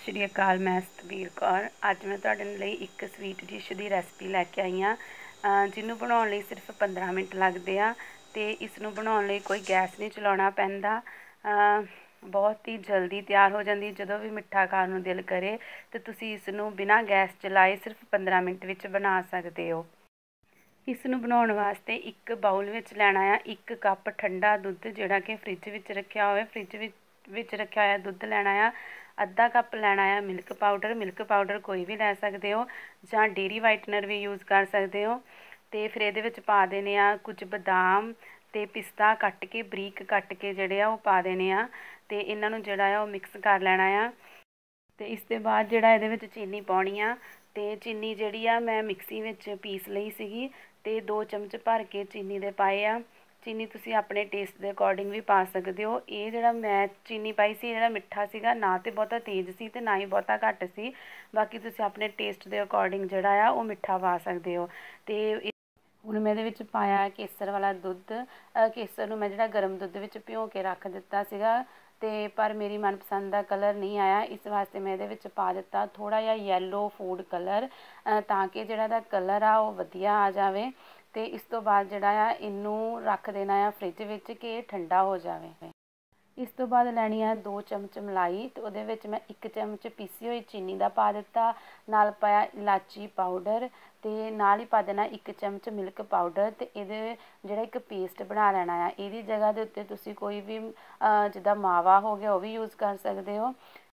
श्री अकाल। मैं सतबीर कौर। अज मैं तुहाडे लई एक स्वीट डिश की रैसपी लैके आई हाँ, जिन्हों बनाउण लई सिर्फ 15 मिनट लगते हैं। तो इसनूं बनाउण लई कोई गैस नहीं चलाउणा पैंदा। बहुत ही जल्दी तैयार हो जाती। जदों भी मिठा खाण नूं दिल करे तो तुसीं इसनूं बिना गैस चलाए सिर्फ 15 मिनट विच बना सकते हो। इसनूं बनाउण वास्ते एक बाउल विच लैणा आ 1 कप ठंडा दुੱਧ जिहड़ा कि फ्रिज विच रखिया होवे। फ्रिज विच रखिया होया दुੱਧ लैणा आ। अद्धा कप लैणा आ मिल्क पाउडर कोई भी लै सकते हो, जां डेयरी वाइटनर भी यूज़ कर सकते हो। तो फिर ये पा देने आ कुछ बदाम ते पिस्ता कट के बरीक कट के जिहड़े आ पा देने आ। ते इन्हां नूं जिहड़ा आ मिक्स कर लैणा आ। तो इस दे बाद जिहड़ा इहदे विच चीनी पाउणी आ। तो चीनी जिहड़ी आ मैं मिक्सी विच पीस लई सीगी। ते 2 चमच भर के चीनी दे पाए आ। चीनी तुसीं अपने टेस्ट के अकॉर्डिंग भी पा सकते हो। ये जिहड़ा मैं चीनी पाई सी जिहड़ा मिठा सीगा ना तो बहुता तेज़ सी ते ना ही बहुता घट सी। बाकी तुसीं अपने टेस्ट के अकॉर्डिंग जिहड़ा आ वो मिठा पा सकते हो। तो हुण मैं इहदे विच पाया केसर वाला दुੱਧ। केसर नूं मैं जिहड़ा गर्म दुੱਧ विच भिओ के रख दित्ता सीगा। ते पर मेरी मनपसंद का कलर नहीं आया, इस वास्ते मैं इहदे विच पा दित्ता थोड़ा जिहा येलो फूड कलर, ताकि जिहड़ा इहदा कलर आ वो वधिया आ जावे। तो इस तो बाद जिहड़ा आ इनू रख देना आ फ्रिज विच कि ठंडा हो जाए। इस तो बाद लैनी आ 2 चमच मलाई। तो उहदे विच मैं 1 चमच पीसी हुई चीनी का पा दित्ता, नाल पाया इलायची पाउडर, ते नाल ही पा देना 1 चमच मिल्क पाउडर। तो ये जिहड़ा एक पेस्ट बना लेना आ। इहदी जगह के उत्ते तुसीं कोई भी जिद्दां मावा हो गया वो भी यूज़ कर सकते हो।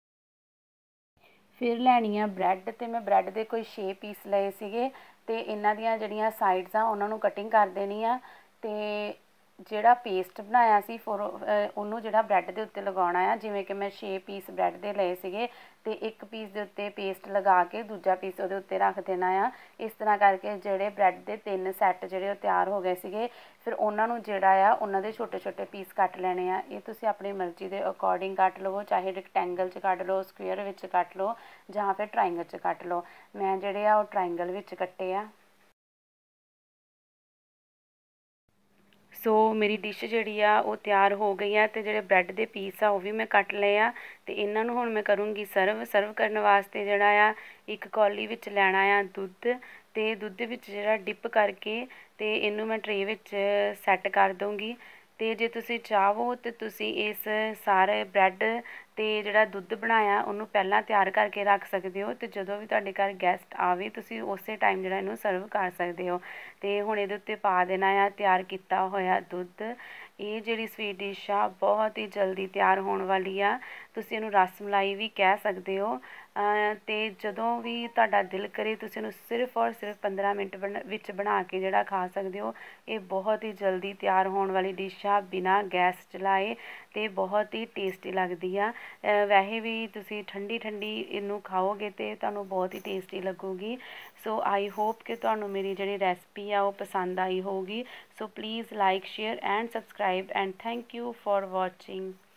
फिर लैनी आ ब्रैड। तो मैं ब्रैड के कोई 6 पीस लए सीगे। तो इन्हां दियां जिहड़ियां साइड्स आ उन्हां नूं कटिंग कर देनी आ। तो जिहड़ा पेस्ट बनाया सी फिर उहनूं जिहड़ा ब्रैड के उत्ते लगाउणा आ। जिवें कि मैं 6 पीस ब्रैड के लए सीगे। तो एक पीस के उत्ते पेस्ट लगा के दूजा पीस उहदे उत्ते रख देना आ। इस तरह करके जिहड़े ब्रैड के 3 सैट जिहड़े तैयार हो गए सीगे। फिर उहनां नूं जिहड़ा आ उहनां दे छोटे छोटे पीस कट लैणे आ। ये तुसीं अपनी मर्जी के अकॉर्डिंग कट लवो, चाहे रेक्टेंगल च कट लो, स्क्वेयर विच कट लो, जां फिर ट्राइंगल च कट लो। मैं जिहड़े आ ट्राइंगल विच कट्टे आ। सो मेरी डिश जिहड़ी आ वो तैयार हो गई है। तो जिहड़े ब्रैड के पीस आ वो भी मैं कट लए आ। तो इन्हां नूं हुण मैं करूँगी सर्व करने वास्ते जिहड़ा आ एक कौली विच लैणा आ दुੱਧ। ते दुੱਧ विच जिहड़ा डिप करके ते इनू मैं ट्रे विच सैट कर दूँगी। तो जे तुसीं चाहो तो तुसीं इस सारे ब्रैड ते जिहड़ा दुੱਧ बनाया उन्होंने पहलां तैयार करके रख सकते हो। तो जदों भी तुहाडे घर गैस्ट आवे तुसीं उस टाइम जिहड़ा इनू सर्व कर सकते हो। तो हुण इहदे उत्ते पा देना आ तैयार किया होया दुੱਧ। ये जिहड़ी स्वीट डिश आ बहुत ही जल्दी तैयार होने वाली आ। तुसीं इहनूं रस मलाई भी कह सकते हो। तो जदों भी तुहाडा दिल करे तुसीं इहनूं सिर्फ और सिर्फ 15 मिनट विच बना के जिहड़ा खा सकते हो। ये बहुत ही जल्दी तैयार होने वाली डिश आ बिना गैस चलाए। तो बहुत ही टेस्टी लगती आ। वैसे भी तुसीं ठंडी ठंडी इनू खाओगे तो तुहानूं बहुत ही टेस्टी लगूगी। सो आई होप कि तुहानूं मेरी जिहड़ी रैसपी आ वो पसंद आई होगी। So please like share and subscribe and thank you for watching.